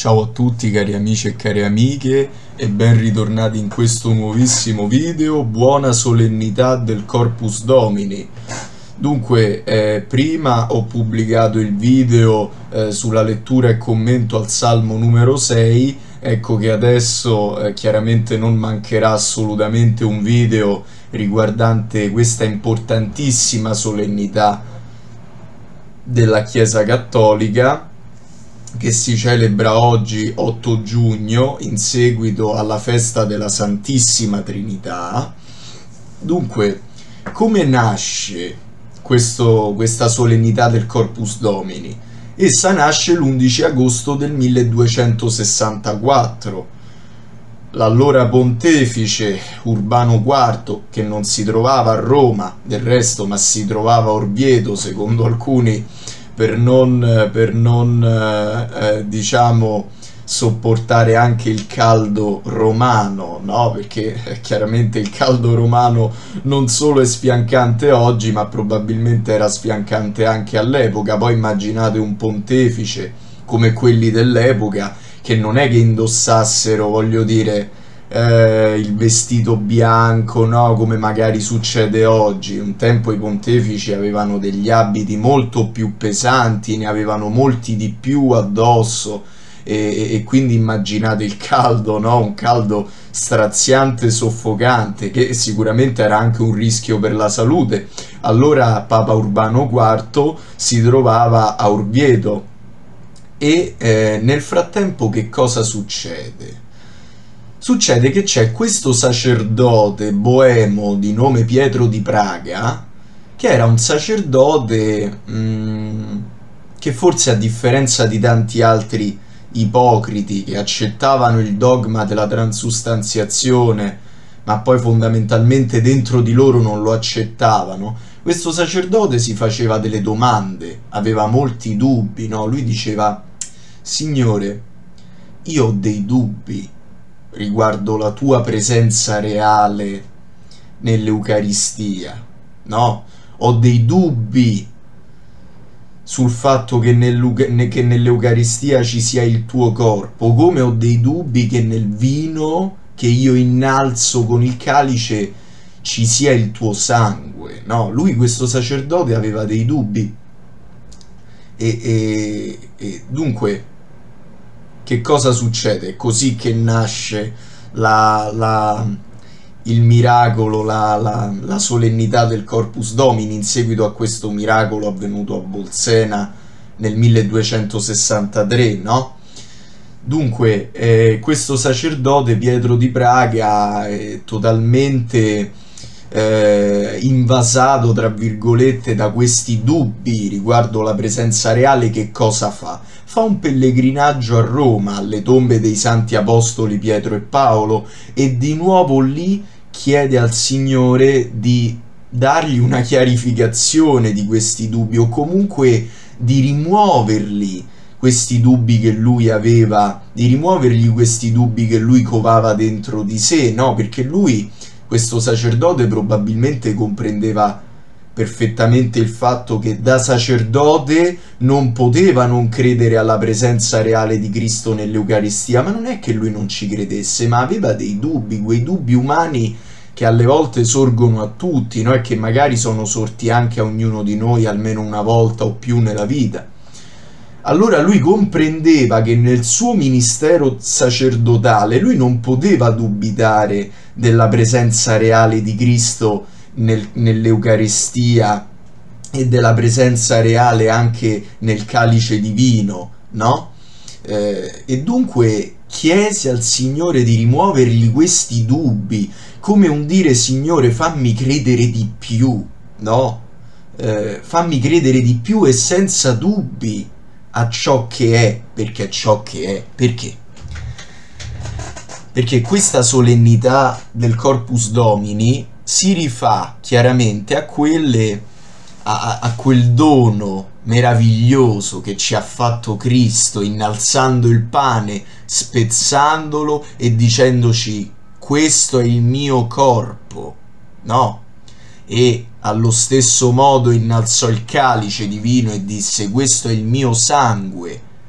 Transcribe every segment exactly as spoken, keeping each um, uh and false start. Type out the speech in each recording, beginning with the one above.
Ciao a tutti cari amici e care amiche e ben ritornati in questo nuovissimo video. Buona solennità del Corpus Domini. Dunque, eh, prima ho pubblicato il video eh, sulla lettura e commento al Salmo numero sei. Ecco che adesso eh, chiaramente non mancherà assolutamente un video riguardante questa importantissima solennità della Chiesa Cattolica, che si celebra oggi otto giugno in seguito alla festa della Santissima Trinità. Dunque, come nasce questo, questa solennità del Corpus Domini? Essa nasce l'undici agosto del milleduecentosessantaquattro. L'allora pontefice Urbano quarto, che non si trovava a Roma del resto ma si trovava a Orvieto, secondo alcuni, per non, per non eh, eh, diciamo sopportare anche il caldo romano, no? Perché eh, chiaramente il caldo romano non solo è sfiancante oggi, ma probabilmente era sfiancante anche all'epoca. Poi immaginate un pontefice come quelli dell'epoca, che non è che indossassero, voglio dire, eh, il vestito bianco, no? Come magari succede oggi. Un tempo i pontefici avevano degli abiti molto più pesanti, ne avevano molti di più addosso, e, e quindi immaginate il caldo, no? Un caldo straziante, soffocante, che sicuramente era anche un rischio per la salute. Allora Papa Urbano quarto si trovava a Orvieto e eh, nel frattempo che cosa succede? Succede che c'è questo sacerdote boemo di nome Pietro di Praga, che era un sacerdote mh, che forse, a differenza di tanti altri ipocriti che accettavano il dogma della transustanziazione, ma poi fondamentalmente dentro di loro non lo accettavano, questo sacerdote si faceva delle domande, aveva molti dubbi, no? Lui diceva: Signore, io ho dei dubbi riguardo la tua presenza reale nell'Eucaristia, no? Ho dei dubbi sul fatto che nell'Eucaristia ci sia il tuo corpo, come ho dei dubbi che nel vino che io innalzo con il calice ci sia il tuo sangue, no? Lui, questo sacerdote, aveva dei dubbi e, e, e dunque che cosa succede? È così che nasce la, la, il miracolo, la, la, la solennità del Corpus Domini, in seguito a questo miracolo avvenuto a Bolsena nel milleduecentosessantatré, no? Dunque, eh, questo sacerdote Pietro di Praga è totalmente eh, invasato, tra virgolette, da questi dubbi riguardo la presenza reale. Che cosa fa? Fa un pellegrinaggio a Roma, alle tombe dei santi apostoli Pietro e Paolo, e di nuovo lì chiede al Signore di dargli una chiarificazione di questi dubbi, o comunque di rimuoverli questi dubbi che lui aveva, di rimuovergli questi dubbi che lui covava dentro di sé, no? Perché lui, questo sacerdote, probabilmente comprendeva perfettamente il fatto che da sacerdote non poteva non credere alla presenza reale di Cristo nell'Eucaristia, ma non è che lui non ci credesse, ma aveva dei dubbi, quei dubbi umani che alle volte sorgono a tutti, no? E che magari sono sorti anche a ognuno di noi almeno una volta o più nella vita. Allora lui comprendeva che nel suo ministero sacerdotale lui non poteva dubitare della presenza reale di Cristo nel, nell'Eucaristia e della presenza reale anche nel calice divino, no? Eh, e dunque chiese al Signore di rimuovergli questi dubbi, come un dire: Signore, fammi credere di più, no? Eh, fammi credere di più e senza dubbi a ciò che è, perché è ciò che è. Perché? Perché questa solennità del Corpus Domini si rifà chiaramente a quelle a, a quel dono meraviglioso che ci ha fatto Cristo, innalzando il pane, spezzandolo e dicendoci: questo è il mio corpo, no? E allo stesso modo innalzò il calice di vino e disse: questo è il mio sangue,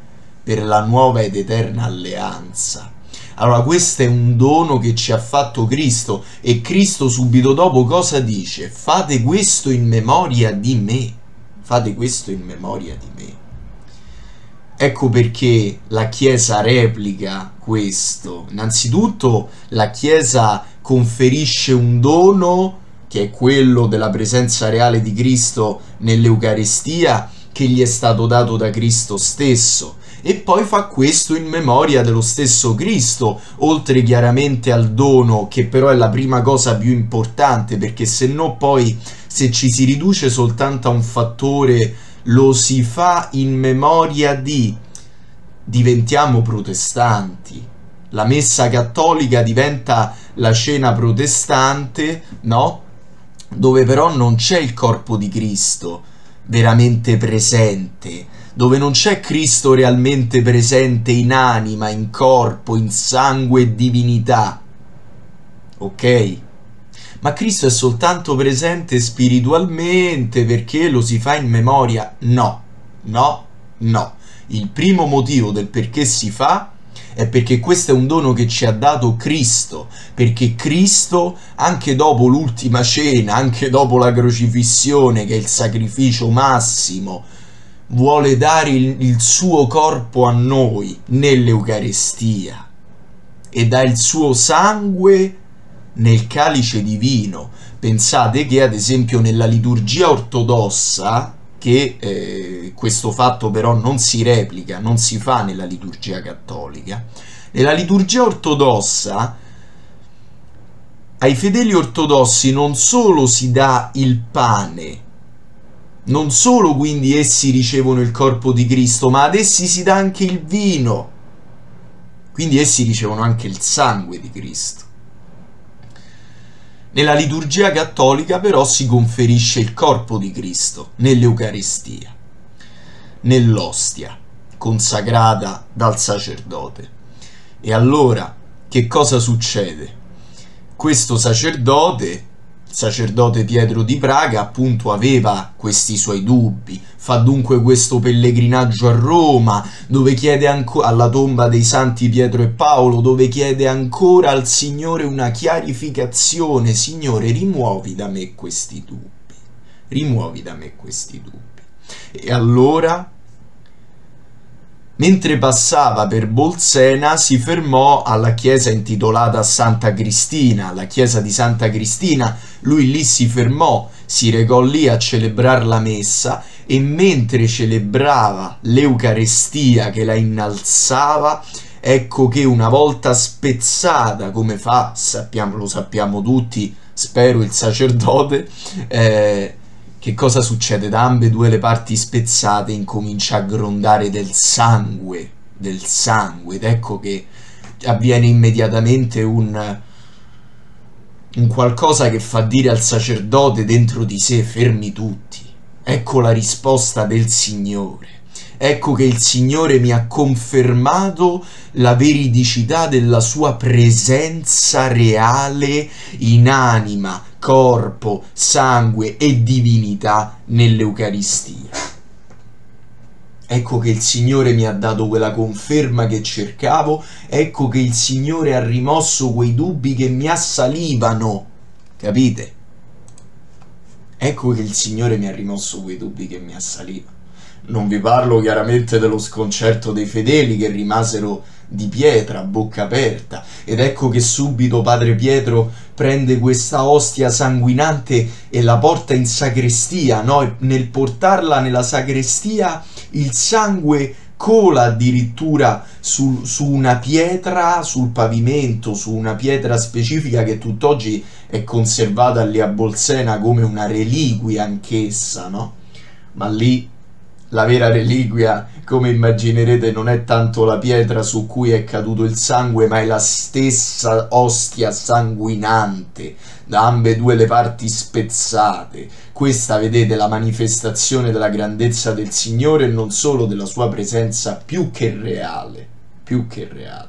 per la nuova ed eterna alleanza. Allora questo è un dono che ci ha fatto Cristo, e Cristo subito dopo cosa dice? Fate questo in memoria di me, fate questo in memoria di me. Ecco perché la Chiesa replica questo. Innanzitutto la Chiesa conferisce un dono, che è quello della presenza reale di Cristo nell'Eucaristia, che gli è stato dato da Cristo stesso, e poi fa questo in memoria dello stesso Cristo, oltre chiaramente al dono, che però è la prima cosa più importante, perché se no poi, se ci si riduce soltanto a un fattore, lo si fa in memoria di, diventiamo protestanti. La messa cattolica diventa la cena protestante, no? Dove però non c'è il corpo di Cristo veramente presente, dove non c'è Cristo realmente presente in anima, in corpo, in sangue e divinità, ok? Ma Cristo è soltanto presente spiritualmente perché lo si fa in memoria? No, no, no. Il primo motivo del perché si fa è perché questo è un dono che ci ha dato Cristo, perché Cristo, anche dopo l'ultima cena, anche dopo la crocifissione, che è il sacrificio massimo, vuole dare il, il suo corpo a noi nell'Eucaristia, e dà il suo sangue nel calice divino. Pensate che ad esempio nella liturgia ortodossa, che eh, questo fatto però non si replica, non si fa nella liturgia cattolica, nella liturgia ortodossa ai fedeli ortodossi non solo si dà il pane, non solo quindi essi ricevono il corpo di Cristo, ma ad essi si dà anche il vino, quindi essi ricevono anche il sangue di Cristo. Nella liturgia cattolica però si conferisce il corpo di Cristo nell'Eucaristia, nell'ostia consacrata dal sacerdote. E allora che cosa succede? Questo sacerdote, il sacerdote Pietro di Praga, appunto aveva questi suoi dubbi, fa dunque questo pellegrinaggio a Roma, dove chiede ancora, alla tomba dei santi Pietro e Paolo, dove chiede ancora al Signore una chiarificazione. Signore, rimuovi da me questi dubbi, rimuovi da me questi dubbi. E allora, mentre passava per Bolsena, si fermò alla chiesa intitolata Santa Cristina, alla chiesa di Santa Cristina. Lui lì si fermò, si recò lì a celebrare la messa, e mentre celebrava l'Eucaristia, che la innalzava, ecco che una volta spezzata, come fa, sappiamo, lo sappiamo tutti, spero, il sacerdote, eh, che cosa succede? Da ambedue le parti spezzate incomincia a grondare del sangue, del sangue, ed ecco che avviene immediatamente un, un qualcosa che fa dire al sacerdote dentro di sé: fermi tutti. Ecco la risposta del Signore. Ecco che il Signore mi ha confermato la veridicità della sua presenza reale in anima, corpo, sangue e divinità nell'Eucaristia. Ecco che il Signore mi ha dato quella conferma che cercavo, ecco che il Signore ha rimosso quei dubbi che mi assalivano, capite? Ecco che il Signore mi ha rimosso quei dubbi che mi assalivano. Non vi parlo chiaramente dello sconcerto dei fedeli che rimasero di pietra, a bocca aperta, ed ecco che subito Padre Pietro prende questa ostia sanguinante e la porta in sacrestia, no? E nel portarla nella sacrestia il sangue cola addirittura su, su una pietra, sul pavimento, su una pietra specifica che tutt'oggi è conservata lì a Bolsena come una reliquia anch'essa, no? Ma lì la vera reliquia, come immaginerete, non è tanto la pietra su cui è caduto il sangue, ma è la stessa ostia sanguinante, da ambedue le parti spezzate. Questa, vedete, è la manifestazione della grandezza del Signore e non solo della sua presenza più che reale, più che reale.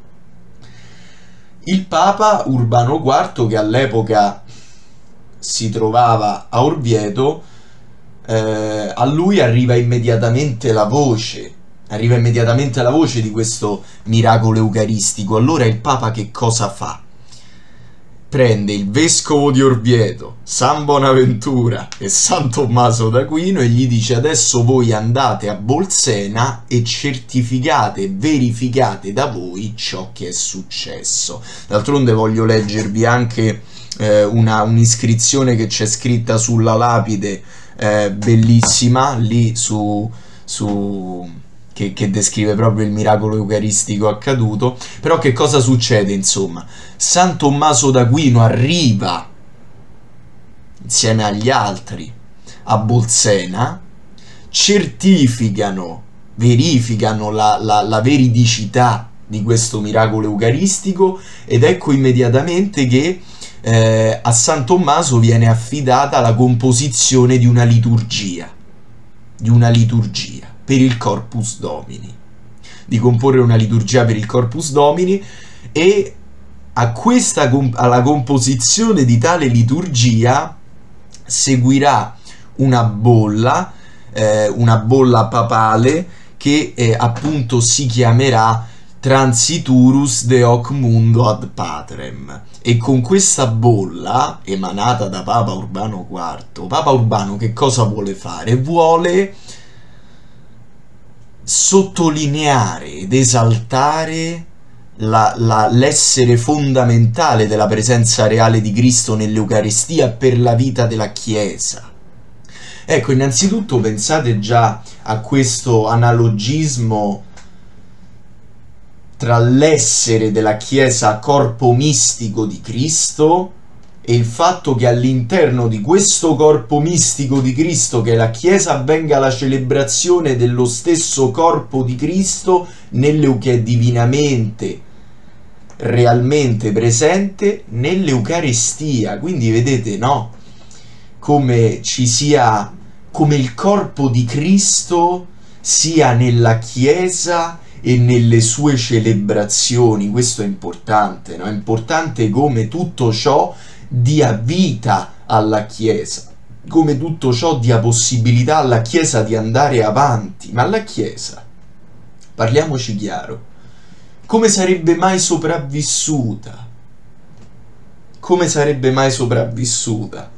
Il Papa Urbano quarto, che all'epoca si trovava a Orvieto, Eh, a lui arriva immediatamente la voce, arriva immediatamente la voce di questo miracolo eucaristico. Allora il Papa che cosa fa? Prende il vescovo di Orvieto, San Bonaventura e San Tommaso d'Aquino e gli dice: adesso voi andate a Bolsena e certificate, verificate da voi ciò che è successo. D'altronde voglio leggervi anche eh, una un'iscrizione che c'è scritta sulla lapide, eh, bellissima, lì su... su Che, che descrive proprio il miracolo eucaristico accaduto. Però che cosa succede, insomma? San Tommaso d'Aquino arriva insieme agli altri a Bolsena, certificano, verificano la, la, la veridicità di questo miracolo eucaristico, ed ecco immediatamente che eh, a San Tommaso viene affidata la composizione di una liturgia, di una liturgia per il Corpus Domini, di comporre una liturgia per il Corpus Domini, e a questa alla composizione di tale liturgia seguirà una bolla, eh, una bolla papale che eh, appunto si chiamerà Transiturus de hoc mundo ad patrem. E con questa bolla emanata da Papa Urbano quarto, Papa Urbano che cosa vuole fare? Vuole sottolineare ed esaltare l'essere fondamentale della presenza reale di Cristo nell'Eucaristia per la vita della Chiesa. Ecco, innanzitutto pensate già a questo analogismo tra l'essere della Chiesa corpo mistico di Cristo e il fatto che all'interno di questo corpo mistico di Cristo, che è la Chiesa, avvenga la celebrazione dello stesso corpo di Cristo che è divinamente, realmente presente nell'Eucaristia. Quindi vedete, no? Come ci sia, come il corpo di Cristo sia nella Chiesa e nelle sue celebrazioni. Questo è importante, no? È importante come tutto ciò dia vita alla Chiesa, come tutto ciò dia possibilità alla Chiesa di andare avanti. Ma la Chiesa, parliamoci chiaro, come sarebbe mai sopravvissuta? Come sarebbe mai sopravvissuta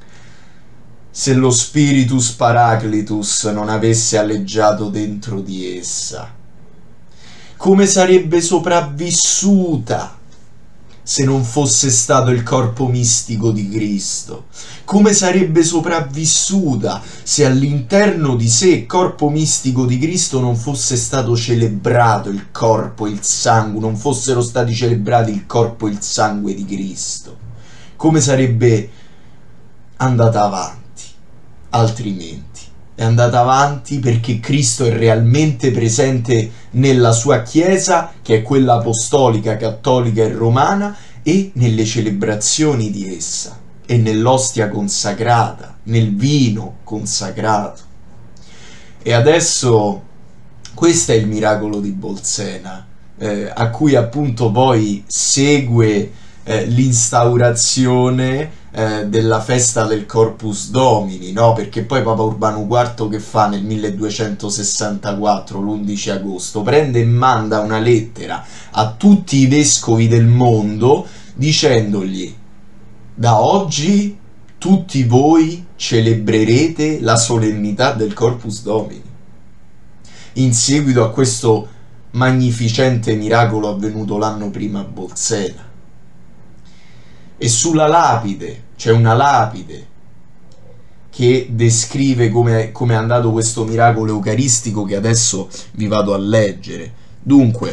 se lo Spiritus Paracletus non avesse aleggiato dentro di essa? Come sarebbe sopravvissuta se non fosse stato il corpo mistico di Cristo? Come sarebbe sopravvissuta se all'interno di sé, corpo mistico di Cristo, non fosse stato celebrato il corpo e il sangue, non fossero stati celebrati il corpo e il sangue di Cristo? Come sarebbe andata avanti? Altrimenti è andata avanti perché Cristo è realmente presente nella sua Chiesa, che è quella apostolica, cattolica e romana, e nelle celebrazioni di essa, e nell'ostia consacrata, nel vino consacrato. E adesso questo è il miracolo di Bolsena, eh, a cui appunto poi segue eh, l'instaurazione Eh, della festa del Corpus Domini, no? Perché poi Papa Urbano quarto che fa nel milleduecentosessantaquattro, l'undici agosto, prende e manda una lettera a tutti i vescovi del mondo dicendogli: da oggi tutti voi celebrerete la solennità del Corpus Domini, in seguito a questo magnificente miracolo avvenuto l'anno prima a Bolsena. E sulla lapide, c'è una lapide che descrive come è andato questo miracolo eucaristico, che adesso vi vado a leggere. Dunque: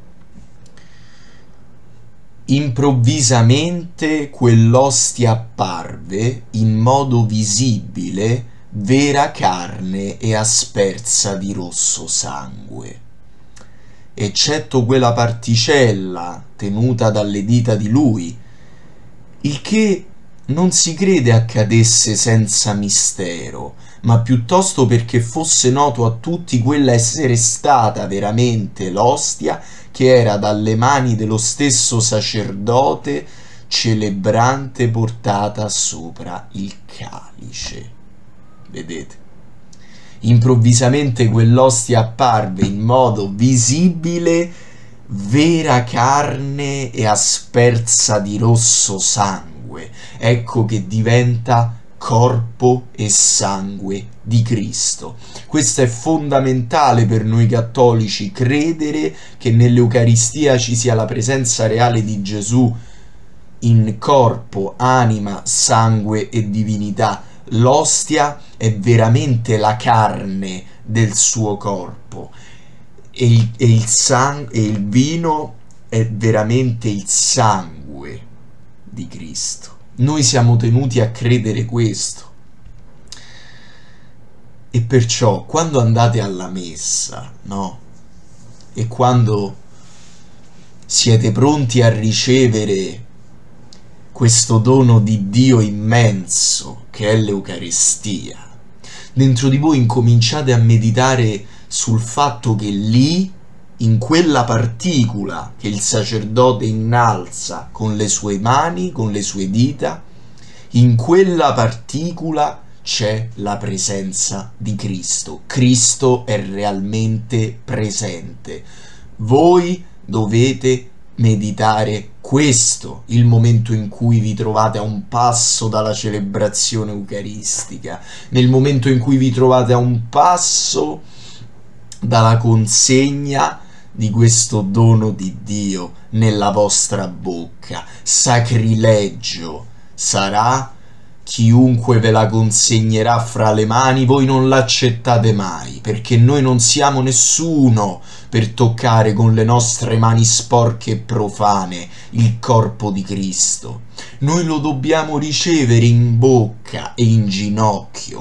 improvvisamente quell'ostia apparve in modo visibile, vera carne e aspersa di rosso sangue, eccetto quella particella tenuta dalle dita di lui, il che non si crede accadesse senza mistero, ma piuttosto perché fosse noto a tutti quella essere stata veramente l'ostia che era dalle mani dello stesso sacerdote celebrante portata sopra il calice. Vedete? Improvvisamente quell'ostia apparve in modo visibile, vera carne e aspersa di rosso sangue. Ecco che diventa corpo e sangue di Cristo. Questo è fondamentale per noi cattolici, credere che nell'Eucaristia ci sia la presenza reale di Gesù in corpo, anima, sangue e divinità. L'ostia è veramente la carne del suo corpo e il, e il, sang- e il vino è veramente il sangue di Cristo. Noi siamo tenuti a credere questo. E perciò quando andate alla messa, no? E quando siete pronti a ricevere questo dono di Dio immenso che è l'Eucaristia, dentro di voi incominciate a meditare sul fatto che lì, in quella particola che il sacerdote innalza con le sue mani, con le sue dita, in quella particola c'è la presenza di Cristo. Cristo è realmente presente. Voi dovete meditare questo, il momento in cui vi trovate a un passo dalla celebrazione eucaristica, nel momento in cui vi trovate a un passo dalla consegna di questo dono di Dio nella vostra bocca. Sacrilegio sarà chiunque ve la consegnerà fra le mani, voi non l'accettate mai, perché noi non siamo nessuno per toccare con le nostre mani sporche e profane il corpo di Cristo. Noi lo dobbiamo ricevere in bocca e in ginocchio.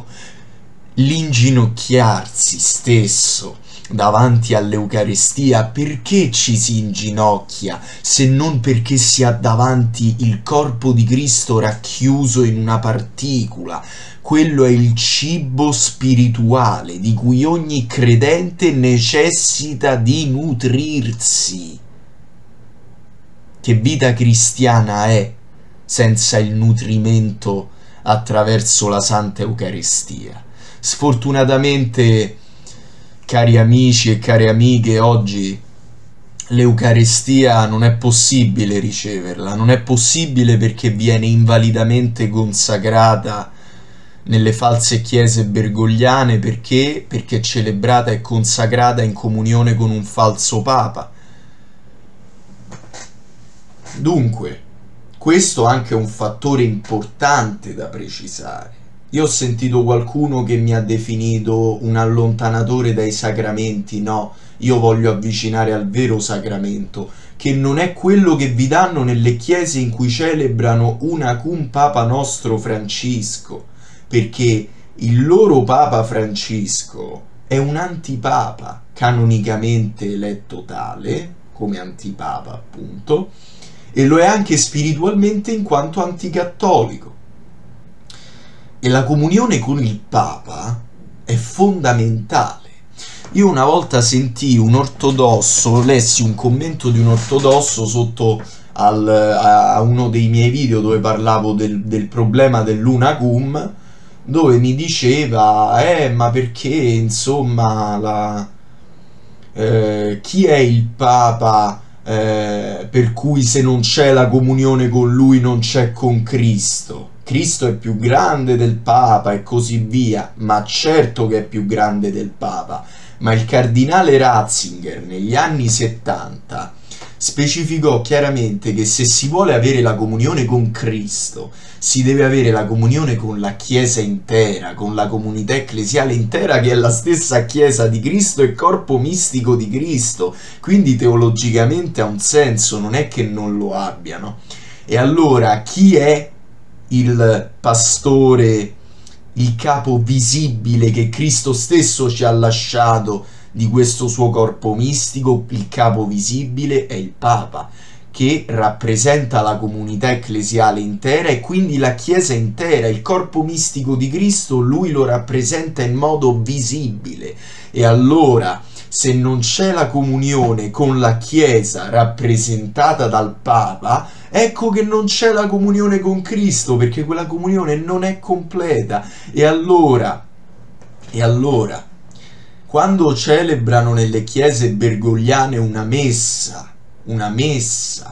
L'inginocchiarsi stesso davanti all'Eucaristia, perché ci si inginocchia se non perché si ha davanti il corpo di Cristo racchiuso in una particola? Quello è il cibo spirituale di cui ogni credente necessita di nutrirsi. Che vita cristiana è senza il nutrimento attraverso la Santa Eucaristia? Sfortunatamente, cari amici e care amiche, oggi l'Eucaristia non è possibile riceverla, non è possibile perché viene invalidamente consacrata nelle false chiese bergogliane. Perché? Perché è celebrata e consacrata in comunione con un falso papa. Dunque, questo anche è un fattore importante da precisare. Io ho sentito qualcuno che mi ha definito un allontanatore dai sacramenti. No, io voglio avvicinare al vero sacramento, che non è quello che vi danno nelle chiese in cui celebrano una cum Papa nostro Francisco, perché il loro Papa Francesco è un antipapa, canonicamente eletto tale, come antipapa appunto, e lo è anche spiritualmente in quanto anticattolico. E la comunione con il Papa è fondamentale. Io una volta sentii un ortodosso, lessi un commento di un ortodosso sotto al, a uno dei miei video dove parlavo del, del problema dell'una cum, dove mi diceva, eh, ma perché, insomma, la, eh, chi è il Papa eh, per cui se non c'è la comunione con lui non c'è con Cristo? Cristo è più grande del Papa e così via. Ma certo che è più grande del Papa, ma il cardinale Ratzinger negli anni settanta specificò chiaramente che se si vuole avere la comunione con Cristo si deve avere la comunione con la Chiesa intera, con la comunità ecclesiale intera, che è la stessa Chiesa di Cristo e corpo mistico di Cristo. Quindi teologicamente ha un senso, non è che non lo abbiano. E allora chi è il pastore, il capo visibile che Cristo stesso ci ha lasciato di questo suo corpo mistico? Il capo visibile è il Papa, che rappresenta la comunità ecclesiale intera e quindi la Chiesa intera. Il corpo mistico di Cristo lui lo rappresenta in modo visibile. E allora, se non c'è la comunione con la Chiesa rappresentata dal Papa, ecco che non c'è la comunione con Cristo, perché quella comunione non è completa. E allora, e allora quando celebrano nelle chiese bergogliane una messa, una messa,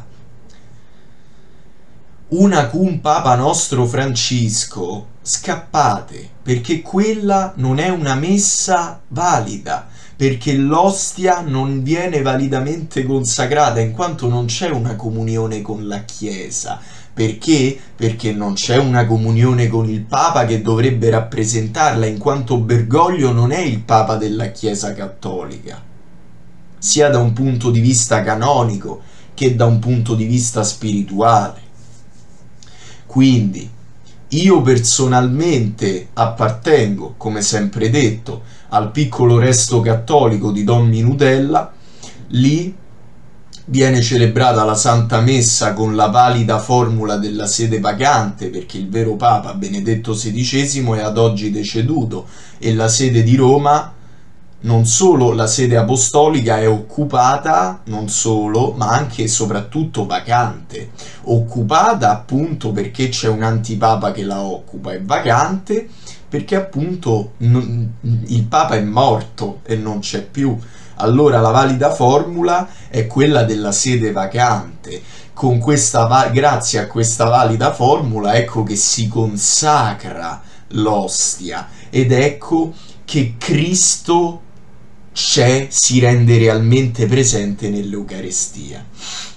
una cum Papa nostro Francesco, scappate, perché quella non è una messa valida, perché l'ostia non viene validamente consacrata, in quanto non c'è una comunione con la Chiesa. Perché? Perché non c'è una comunione con il Papa che dovrebbe rappresentarla, in quanto Bergoglio non è il Papa della Chiesa Cattolica, sia da un punto di vista canonico che da un punto di vista spirituale. Quindi io personalmente appartengo, come sempre detto, al piccolo resto cattolico di Don Minutella. Lì viene celebrata la Santa Messa con la valida formula della sede vacante, perché il vero Papa, Benedetto sedicesimo, è ad oggi deceduto e la sede di Roma, non solo la sede apostolica, è occupata, non solo, ma anche e soprattutto vacante. Occupata appunto perché c'è un antipapa che la occupa, è vacante perché appunto non, il Papa è morto e non c'è più. Allora la valida formula è quella della sede vacante. Con questa, grazie a questa valida formula, ecco che si consacra l'ostia ed ecco che Cristo c'è, si rende realmente presente nell'Eucaristia.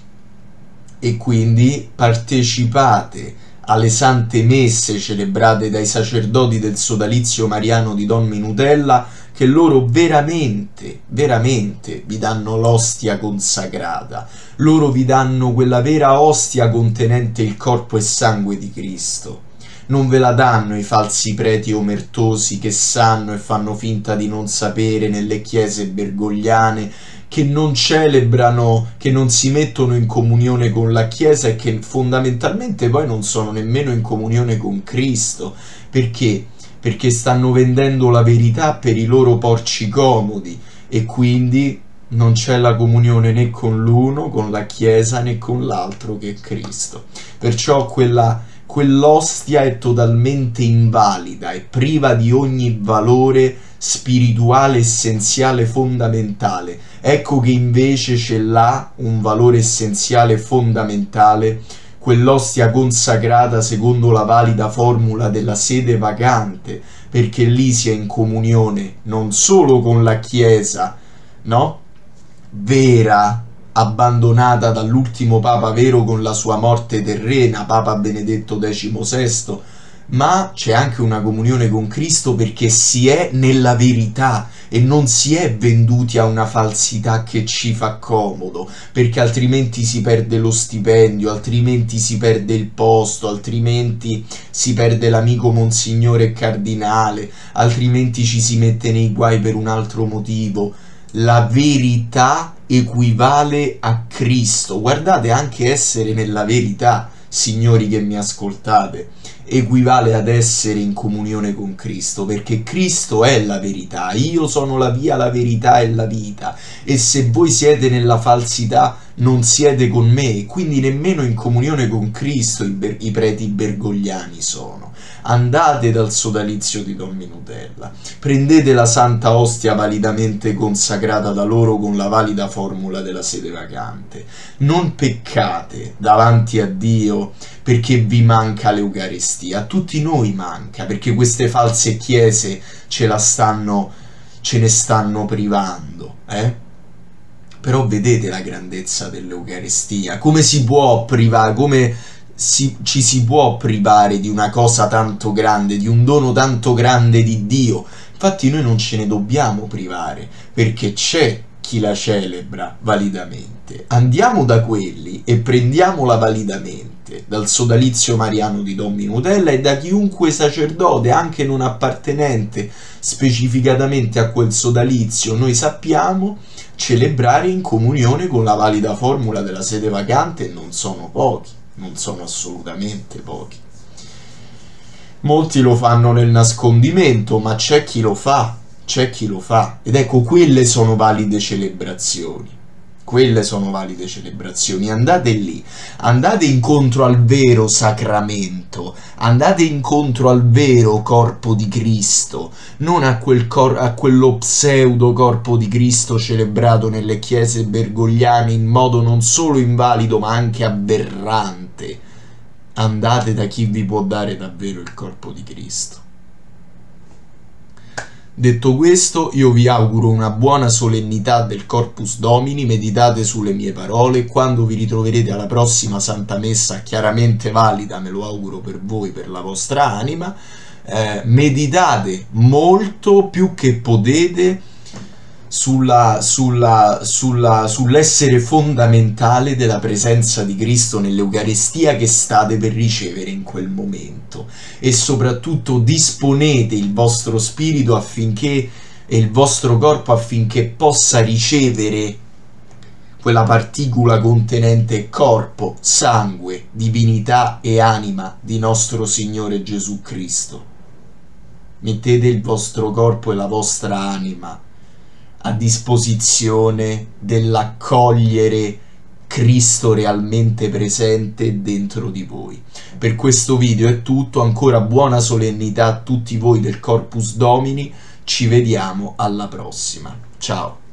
E quindi partecipate alle sante messe celebrate dai sacerdoti del sodalizio mariano di Don Minutella, che loro veramente, veramente vi danno l'ostia consacrata. Loro vi danno quella vera ostia contenente il corpo e sangue di Cristo. Non ve la danno i falsi preti omertosi che sanno e fanno finta di non sapere nelle chiese bergogliane, che non celebrano, che non si mettono in comunione con la Chiesa e che fondamentalmente poi non sono nemmeno in comunione con Cristo. Perché? Perché stanno vendendo la verità per i loro porci comodi e quindi non c'è la comunione né con l'uno, con la Chiesa, né con l'altro che è Cristo. Perciò quella, quell'ostia è totalmente invalida, è priva di ogni valore spirituale, essenziale, fondamentale. Ecco che invece ce l'ha un valore essenziale, fondamentale, quell'ostia consacrata secondo la valida formula della sede vacante, perché lì si è in comunione non solo con la Chiesa, no? Vera, abbandonata dall'ultimo Papa vero con la sua morte terrena, Papa Benedetto diciannovesimo, ma c'è anche una comunione con Cristo perché si è nella verità e non si è venduti a una falsità che ci fa comodo, perché altrimenti si perde lo stipendio, altrimenti si perde il posto, altrimenti si perde l'amico monsignore cardinale, altrimenti ci si mette nei guai per un altro motivo. La verità equivale a Cristo. Guardate, anche essere nella verità, signori che mi ascoltate, equivale ad essere in comunione con Cristo, perché Cristo è la verità. Io sono la via, la verità e la vita, e se voi siete nella falsità non siete con me, quindi nemmeno in comunione con Cristo i, i preti bergogliani sono. Andate dal sodalizio di Don Minutella, prendete la santa ostia validamente consacrata da loro con la valida formula della sede vacante. Non peccate davanti a Dio perché vi manca l'Eucaristia. A tutti noi manca, perché queste false chiese ce la stanno, ce ne stanno privando, eh? Però vedete la grandezza dell'Eucaristia, come si può privare, come si, ci si può privare di una cosa tanto grande, di un dono tanto grande di Dio. Infatti noi non ce ne dobbiamo privare, perché c'è chi la celebra validamente. Andiamo da quelli e prendiamola validamente, dal sodalizio mariano di Don Minutella e da chiunque sacerdote, anche non appartenente specificatamente a quel sodalizio, noi sappiamo celebrare in comunione con la valida formula della sede vacante. Non sono pochi, non sono assolutamente pochi. Molti lo fanno nel nascondimento, ma c'è chi lo fa, c'è chi lo fa, ed ecco, quelle sono valide celebrazioni. quelle sono valide celebrazioni. Andate lì, andate incontro al vero sacramento, andate incontro al vero corpo di Cristo, non a, quel cor a quello pseudo corpo di Cristo celebrato nelle chiese bergogliane in modo non solo invalido ma anche aberrante. Andate da chi vi può dare davvero il corpo di Cristo. Detto questo, io vi auguro una buona solennità del Corpus Domini, meditate sulle mie parole, quando vi ritroverete alla prossima Santa Messa, chiaramente valida, me lo auguro per voi, per la vostra anima, eh, meditate molto più che potete sulla, sulla, sulla, sull'essere fondamentale della presenza di Cristo nell'Eucaristia che state per ricevere in quel momento, e soprattutto disponete il vostro spirito affinché e il vostro corpo affinché possa ricevere quella particula contenente corpo, sangue, divinità e anima di nostro Signore Gesù Cristo. Mettete il vostro corpo e la vostra anima a disposizione dell'accogliere Cristo realmente presente dentro di voi. Per questo video è tutto, ancora buona solennità a tutti voi del Corpus Domini, ci vediamo alla prossima, ciao!